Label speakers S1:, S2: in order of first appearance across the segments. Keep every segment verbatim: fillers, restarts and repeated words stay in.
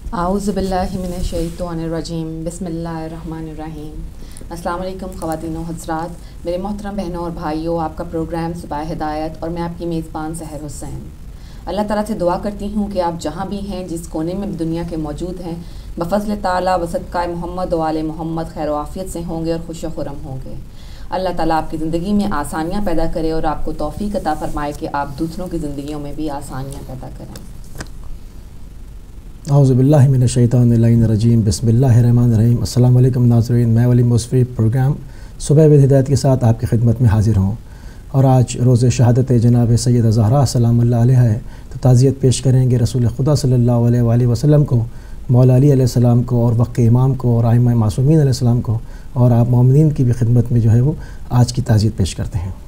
S1: اعوذ باللہ من الشیطان الرجیم بسم اللہ الرحمن الرحیم۔ السلام علیکم خواتین و حضرات، میرے محترم بہنوں اور بھائیوں، آپ کا پروگرام صبح ہدایت اور میں آپ کی میزبان سحر حسین۔ اللہ تعالیٰ سے دعا کرتی ہوں کہ آپ جہاں بھی ہیں، جس کونے میں بھی دنیا کے موجود ہیں، بفضل تعالیٰ و صدقہ محمد و آل محمد خیر و عافیت سے ہوں گے اور خوش و خرم ہوں گے۔ اللہ تعالیٰ آپ کی زندگی میں آسانیاں پیدا کرے اور آپ کو توفیق عطا فرمائے کہ آپ دوسروں کی زندگیوں میں بھی آسانیاں پیدا کریں۔
S2: اعوذ باللہ من الشیطان الرجیم بسم اللہ الرحمن الرحیم۔ السلام علیکم ناظرین، میں ولی مصفی پروگرام صبح ود ہدایت کے ساتھ آپ کی خدمت میں حاضر ہوں، اور آج روز شہادت جناب سیدہ زہرا سلام اللہ علیہ ہے، تو تعزیت پیش کریں گے رسول خدا صلی اللہ علیہ وآلہ وسلم کو، مولا علی علیہ السلام کو، اور وقت امام کو، اور ائمہ معصومین علیہ السلام کو، اور آپ مومنین کی بھی خدمت میں جو ہے وہ آج کی تعزیت پیش کرتے ہیں۔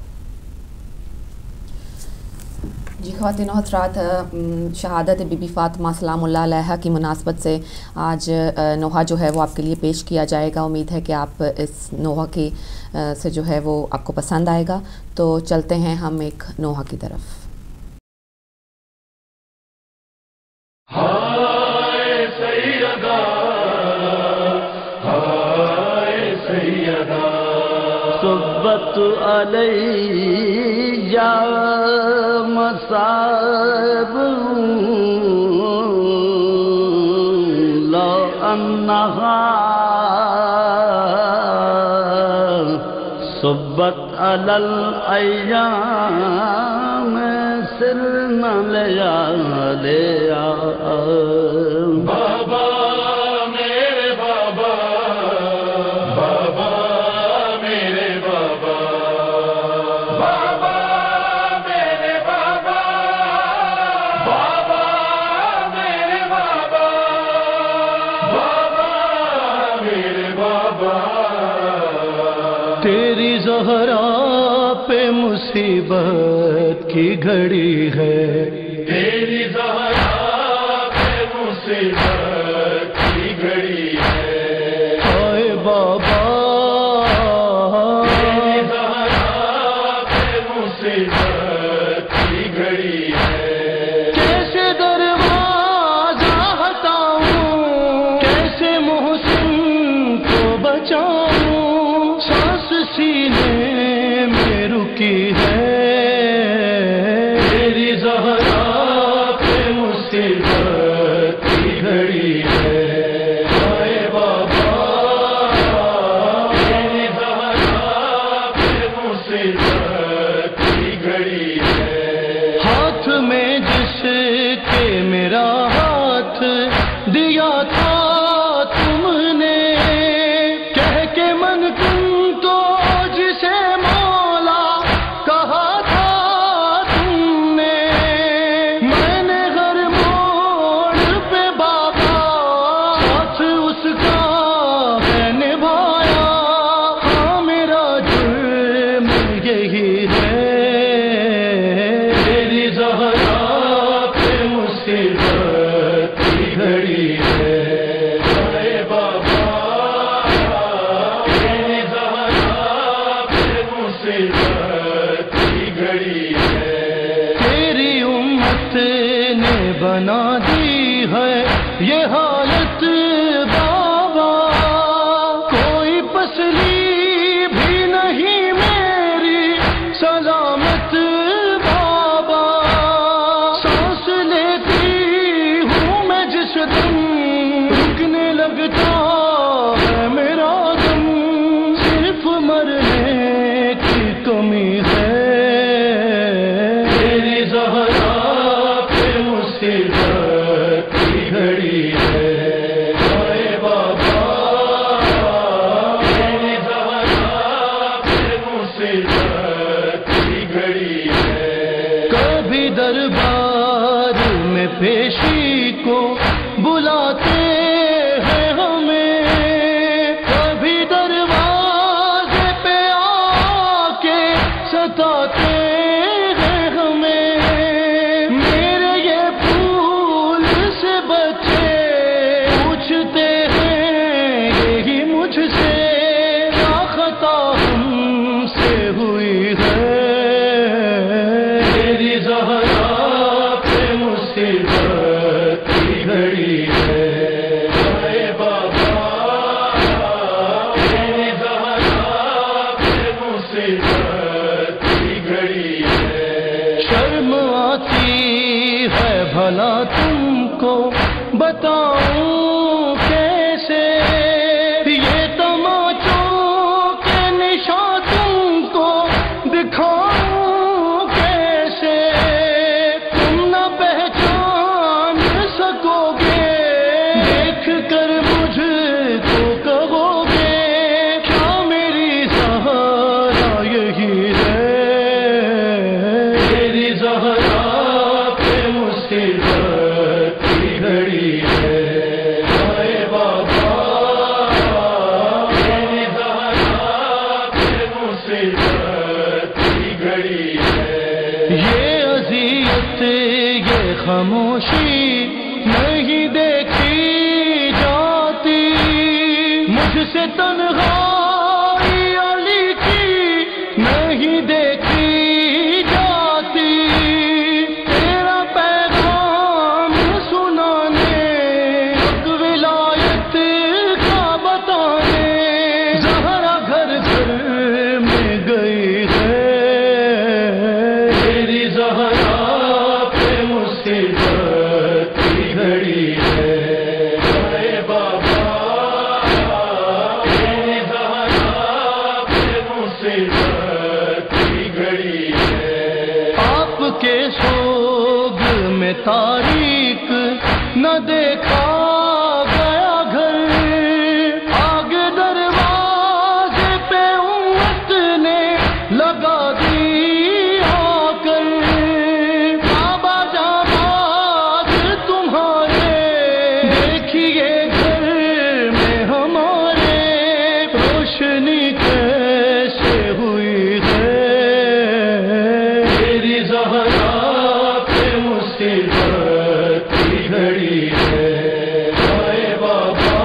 S1: جی خواتین و حضرات، شہادت بی بی فاطمہ سلام اللہ علیہ کی مناسبت سے آج نوحہ جو ہے وہ آپ کے لیے پیش کیا جائے گا۔ امید ہے کہ آپ اس نوحہ کی سے جو ہے وہ آپ کو پسند آئے گا، تو چلتے ہیں ہم ایک نوحہ کی طرف۔
S3: ہائے سیدہ ہائے سیدہ صبت علی یا مصائب لا انہا صبت علی الایام سرنا لیا لیا بابا میرے بابا بابا میرے بابا بابا میرے بابا بابا میرے بابا بابا میرے بابا تیری زہرا پہ مصیبت کی گھڑی ہے، تیری زہرا پہ مصیبت کی گھڑی ہے، ہائے بابا تیری زہرا پہ مصیبت کی گھڑی ہے، کیسے دروازہ ہٹاؤں، کیسے محسن کو بچاؤں، سانس سینے میں رکی ہے، تیری زہرا پہ مصیبت کی گھڑی ہے، ہائے بابا تیری زہرا پہ مصیبت کی گھڑی ہے، ہاتھ میں جس کے میرا ہاتھ دیا تھا تم نے، کہہ کے من تم تو جسے مولا کہا تھا تم نے، میں نے ہر موڑ پہ بابا ساتھ اس کا ہے نبھایا، ہاں میرا جرم یہی ہے، تیری زہرا پہ مصیبت کی گھڑی ہے، ہائے بابا تیری زہرا پہ مصیبت کی گھڑی ہے، تیری امت نے بنا دی ہے یہ حالت بابا، کوئی پسلی بھی نہیں میری سلامت بابا، سانس لیتی ہوں میں جس دم رکنے لگتا ہے میرا دم، صرف مرنے کی کمی ہے، تیری زہرا پہ مصیبت کی گھڑی ہے، ہائے بابا تیری زہرا پہ مصیبت کی گھڑی ہے، کبھی دربار میں پیشی کو بلاتے ہیں ہمیں، کبھی دروازے پہ آ کے ستاتے ہیں ہمیں، میرے یہ پھول سے بچے پوچھتے ہیں یہی مجھ سے، کیا خطا ہم سے ہوئی ہے، تیری زہرا پہ مصیبت کی گھڑی ہے، بتاؤں کیسے یہ تماچوں کے نشان تم کو دکھاؤں کیسے تم نہ پہچان سکو گے دیکھ کر مجھ کو کہو گے کیا میری زہرا یہی ہے میری زہرا پہ مصیبت کی گھڑی ہے اے بابا میری زہرا پہ مصیبت کی گھڑی ہے یہ اذیت یہ خاموشی نہیں دیکھی جاتی مجھ سے تنہائی علی کی نہیں دیکھی جاتی تیرا پیغام سنانے حق ولایت کا بتانے زہرا گھر گھر میں گئی ہے میری زہرا پہ مصیبت کی گھڑی ہے اے بابا میری زہرا پہ مصیبت کی گھڑی ہے آپ کے سوگ میں تاریک نہ دیکھا گیا گھر آگے دروازے پہ امت نے لگا دی آ کر بابا جاماد تمہارے دیکھیے گھر میں ہمارے روشنی کیسے ہوئی ہے میری زہرا پہ مصیبت کی گھڑی ہے اے بابا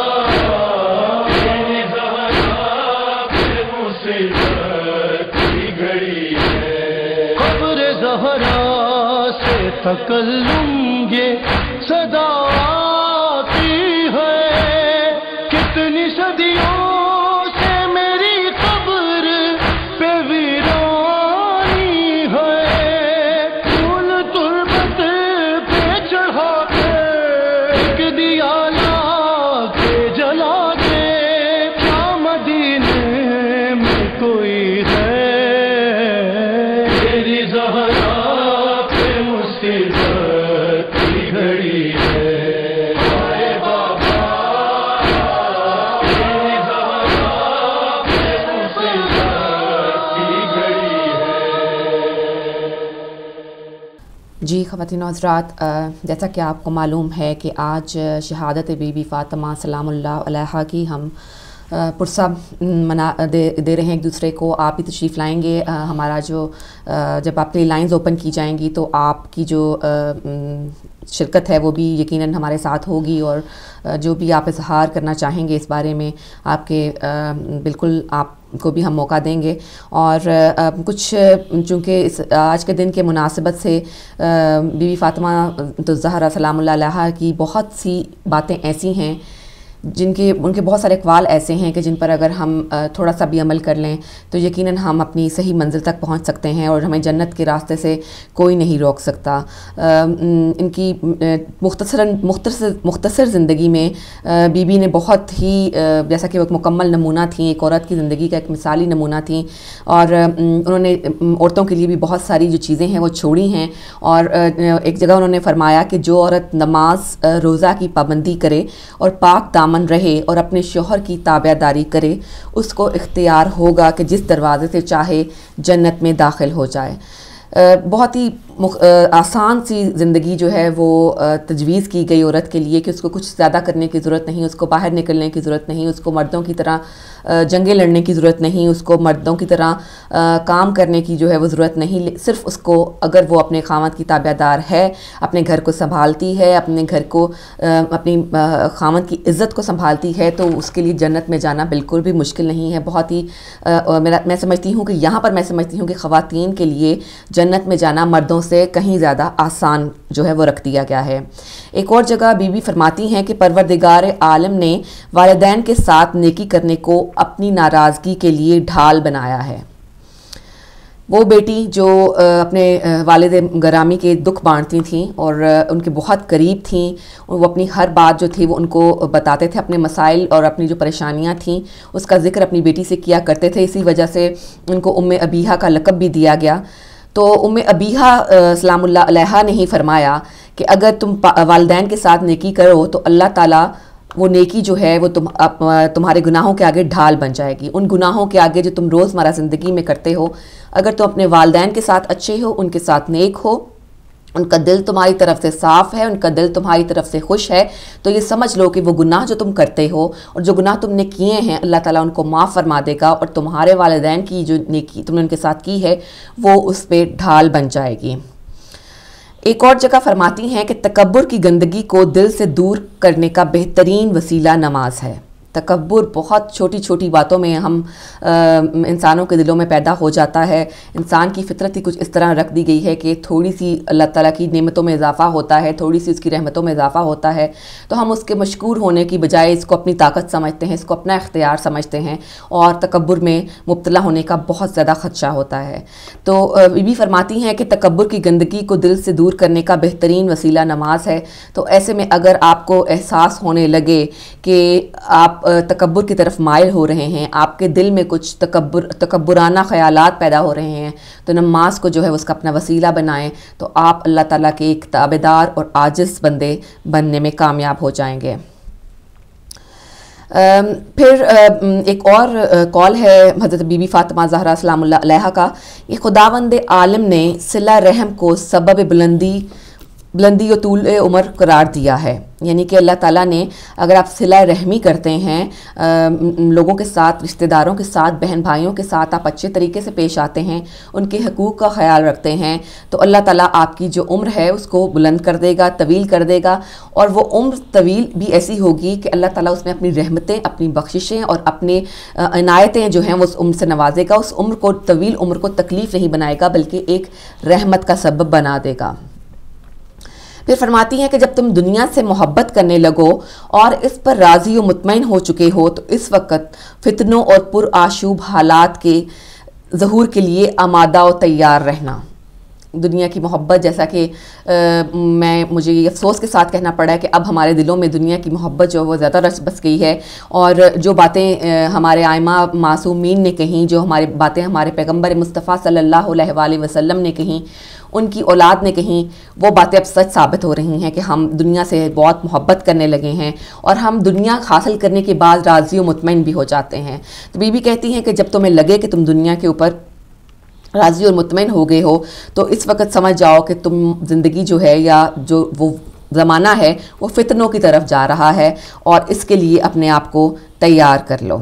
S3: میری زہرا پہ مصیبت کی گھڑی ہے قبر زہرا سے تکلم یہ صدا آتی ہے کتنی صدیوں سے میری قبر پہ ویرانی ہے پھول تربت پہ چڑھا کے ایک دیا لا کے جلا کے کیا مدینے میں کوئی ہے میری زہرا پہ مصیبت کی گھڑی ہے اے بابا میری زہرا پہ مصیبت کی گھڑی ہے
S1: جی خواتین و حضرات، جیسا کہ آپ کو معلوم ہے کہ آج شہادت بی بی فاطمہ سلام اللہ علیہا کی ہم پرسہ منا دے دے رہے ہیں ایک دوسرے کو. آپ بھی تشریف لائیں گے. ہمارا جو جب آپ کے لائنز اوپن کی جائیں گی تو آپ کی جو شرکت ہے وہ بھی یقیناً ہمارے ساتھ ہوگی، اور جو بھی آپ اظہار کرنا چاہیں گے اس بارے میں آپ کے بالکل آپ کو بھی ہم موقع دیں گے. اور کچھ چونکہ اس آج کے دن کے مناسبت سے بی بی فاطمہ زہرا سلام اللہ علیہا کی بہت سی باتیں ایسی ہیں جن کے ان کے بہت سارے اقوال ایسے ہیں کہ جن پر اگر ہم تھوڑا سا بھی عمل کر لیں تو یقیناً ہم اپنی صحیح منزل تک پہنچ سکتے ہیں اور ہمیں جنت کے راستے سے کوئی نہیں روک سکتا. ان کی مختصر مختصر مختصر زندگی میں بی بی نے بہت ہی جیسا کہ وہ ایک مکمل نمونہ تھیں، ایک عورت کی زندگی کا ایک مثالی نمونہ تھیں، اور انہوں نے عورتوں کے لیے بھی بہت ساری جو چیزیں ہیں وہ چھوڑی ہیں. اور ایک جگہ انہوں نے فرمایا کہ جو عورت نماز روزہ کی پابندی کرے اور پاک دامن رہے اور اپنے شوہر کی تابع داری کرے، اس کو اختیار ہوگا کہ جس دروازے سے چاہے جنت میں داخل ہو جائے. بہت ہی آسان سی زندگی جو ہے وہ تجویز کی گئی عورت کے لیے کہ اس کو کچھ زیادہ کرنے کی ضرورت نہیں، اس کو باہر نکلنے کی ضرورت نہیں، اس کو مردوں کی طرح جنگیں لڑنے کی ضرورت نہیں، اس کو مردوں کی طرح کام کرنے کی جو ہے وہ ضرورت نہیں. صرف اس کو اگر وہ اپنے خامد کی تابع دار ہے، اپنے گھر کو سنبھالتی ہے، اپنے گھر کو اپنی خامد کی عزت کو سنبھالتی ہے، تو اس کے لیے جنت میں جانا بالکل بھی مشکل نہیں ہے. بہت ہی میرا میں سمجھتی ہوں کہ یہاں پر میں سمجھتی ہوں کہ خواتین کے لیے جنت میں جانا مردوں سے کہیں زیادہ آسان جو ہے وہ رکھ دیا گیا ہے. ایک اور جگہ بی بی فرماتی ہیں کہ پروردگار عالم نے والدین کے ساتھ نیکی کرنے کو اپنی ناراضگی کے لیے ڈھال بنایا ہے. وہ بیٹی جو اپنے والد گرامی کے دکھ بانٹتی تھیں اور ان کے بہت قریب تھیں، وہ اپنی ہر بات جو تھی وہ ان کو بتاتے تھے، اپنے مسائل اور اپنی جو پریشانیاں تھیں اس کا ذکر اپنی بیٹی سے کیا کرتے تھے، اسی وجہ سے ان کو ام ابیہا کا لقب بھی دیا گیا۔ تو ام ابیہا سلام اللہ علیہا نے ہی فرمایا کہ اگر تم والدین کے ساتھ نیکی کرو تو اللہ تعالیٰ وہ نیکی جو ہے وہ تم تمہارے گناہوں کے آگے ڈھال بن جائے گی۔ ان گناہوں کے آگے جو تم روزمرہ زندگی میں کرتے ہو، اگر تم اپنے والدین کے ساتھ اچھے ہو، ان کے ساتھ نیک ہو، ان کا دل تمہاری طرف سے صاف ہے، ان کا دل تمہاری طرف سے خوش ہے، تو یہ سمجھ لو کہ وہ گناہ جو تم کرتے ہو اور جو گناہ تم نے کیے ہیں اللہ تعالیٰ ان کو معاف فرما دے گا، اور تمہارے والدین کی جو نیکی تم نے ان کے ساتھ کی ہے وہ اس پہ ڈھال بن جائے گی۔ ایک اور جگہ فرماتی ہیں کہ تکبر کی گندگی کو دل سے دور کرنے کا بہترین وسیلہ نماز ہے۔ تکبر بہت چھوٹی چھوٹی باتوں میں ہم انسانوں کے دلوں میں پیدا ہو جاتا ہے۔ انسان کی فطرت ہی کچھ اس طرح رکھ دی گئی ہے کہ تھوڑی سی اللہ تعالیٰ کی نعمتوں میں اضافہ ہوتا ہے، تھوڑی سی اس کی رحمتوں میں اضافہ ہوتا ہے، تو ہم اس کے مشکور ہونے کی بجائے اس کو اپنی طاقت سمجھتے ہیں، اس کو اپنا اختیار سمجھتے ہیں، اور تکبر میں مبتلا ہونے کا بہت زیادہ خدشہ ہوتا ہے۔ تو بی بی فرماتی ہیں کہ تکبر کی گندگی کو دل سے دور کرنے کا بہترین وسیلہ نماز ہے۔ تو ایسے میں اگر آپ کو احساس ہونے لگے کہ آپ تکبر کی طرف مائل ہو رہے ہیں، آپ کے دل میں کچھ تکبر تکبرانہ خیالات پیدا ہو رہے ہیں، تو نماز کو جو ہے اس کا اپنا وسیلہ بنائیں، تو آپ اللہ تعالیٰ کے ایک تابعدار اور عاجز بندے بننے میں کامیاب ہو جائیں گے۔ پھر ایک اور کال ہے حضرت بی بی فاطمہ زہرا سلام اللہ علیہا کا، یہ خداوند عالم نے صلہ رحم کو سبب بلندی بلندی و طول عمر قرار دیا ہے، یعنی کہ اللہ تعالیٰ نے اگر آپ صلہ رحمی کرتے ہیں لوگوں کے ساتھ، رشتہ داروں کے ساتھ، بہن بھائیوں کے ساتھ آپ اچھے طریقے سے پیش آتے ہیں، ان کے حقوق کا خیال رکھتے ہیں، تو اللہ تعالیٰ آپ کی جو عمر ہے اس کو بلند کر دے گا، طویل کر دے گا، اور وہ عمر طویل بھی ایسی ہوگی کہ اللہ تعالیٰ اس میں اپنی رحمتیں، اپنی بخششیں اور اپنی عنایتیں جو ہیں وہ اس عمر سے نوازے گا، اس عمر کو، طویل عمر کو تکلیف نہیں بنائے گا بلکہ ایک رحمت کا سبب بنا دے گا۔ پھر فرماتی ہیں کہ جب تم دنیا سے محبت کرنے لگو اور اس پر راضی و مطمئن ہو چکے ہو تو اس وقت فتنوں اور پرآشوب حالات کے ظہور کے لیے آمادہ و تیار رہنا۔ دنیا کی محبت، جیسا کہ میں مجھے یہ افسوس کے ساتھ کہنا پڑا ہے کہ اب ہمارے دلوں میں دنیا کی محبت جو وہ زیادہ رچ بس گئی ہے، اور جو باتیں ہمارے آئمہ معصومین نے کہیں، جو ہماری باتیں ہمارے پیغمبر مصطفیٰ صلی اللہ علیہ وآلہ وسلم نے کہیں، ان کی اولاد نے کہیں، وہ باتیں اب سچ ثابت ہو رہی ہیں کہ ہم دنیا سے بہت محبت کرنے لگے ہیں اور ہم دنیا حاصل کرنے کے بعد راضی و مطمئن بھی ہو جاتے ہیں۔ تو بی بی کہتی ہیں کہ جب تمہیں لگے کہ تم دنیا کے اوپر راضی اور مطمئن ہو گئے ہو تو اس وقت سمجھ جاؤ کہ تم زندگی جو ہے یا جو وہ زمانہ ہے وہ فتنوں کی طرف جا رہا ہے، اور اس کے لیے اپنے آپ کو تیار کر لو۔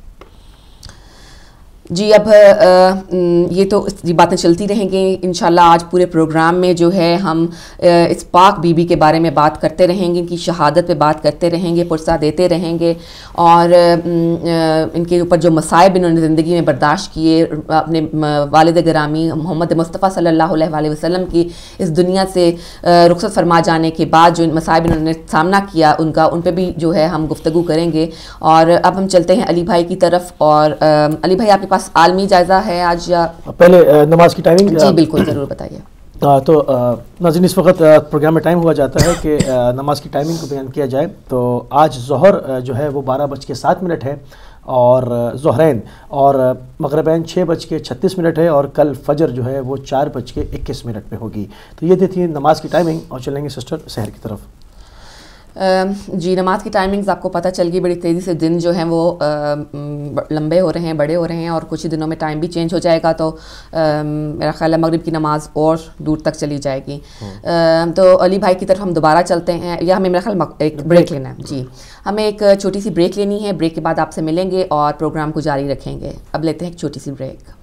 S1: جی اب یہ تو یہ باتیں چلتی رہیں گی انشاءاللہ۔ آج پورے پروگرام میں جو ہے ہم اس پاک بی بی کے بارے میں بات کرتے رہیں گے، ان کی شہادت پہ بات کرتے رہیں گے، پرسہ دیتے رہیں گے، اور ان کے اوپر جو مصائب انہوں نے زندگی میں برداشت کیے، اپنے والد گرامی محمد مصطفیٰ صلی اللہ علیہ وآلہ وسلم کی اس دنیا سے رخصت فرما جانے کے بعد جو مصائب انہوں نے سامنا کیا ان کا، ان پہ بھی جو ہے ہم گفتگو کریں گے۔ اور اب ہم چلتے ہیں علی بھائی کی طرف، اور علی بھائی آپ کے پاس عالمی جائزہ ہے آج یا
S2: پہلے نماز کی ٹائمنگ؟
S1: جی بالکل، ضرور بتائیے۔
S2: تو ناظرین اس وقت پروگرام میں ٹائم ہوا جاتا ہے کہ نماز کی ٹائمنگ کو بیان کیا جائے۔ تو آج ظہر جو ہے وہ بارہ بج کے سات منٹ ہے، اور ظہرین اور مغربین چھ بج کے چھتیس منٹ ہے، اور کل فجر جو ہے وہ چار بج کے اکیس منٹ پہ ہوگی۔ تو یہ تھی نماز کی ٹائمنگ، اور چلیں گے سسٹر سحر کی طرف۔
S1: جی نماز کی ٹائمنگز آپ کو پتہ چل گئی، بڑی تیزی سے دن جو ہیں وہ لمبے ہو رہے ہیں، بڑے ہو رہے ہیں، اور کچھ ہی دنوں میں ٹائم بھی چینج ہو جائے گا، تو میرا خیال ہے مغرب کی نماز اور دور تک چلی جائے گی۔ تو علی بھائی کی طرف ہم دوبارہ چلتے ہیں، یا ہمیں میرا خیال ایک بریک لینا ہے؟ جی ہمیں ایک چھوٹی سی بریک لینی ہے، بریک کے بعد آپ سے ملیں گے اور پروگرام کو جاری رکھیں گے۔ اب لیتے ہیں ایک چھوٹی سی بریک۔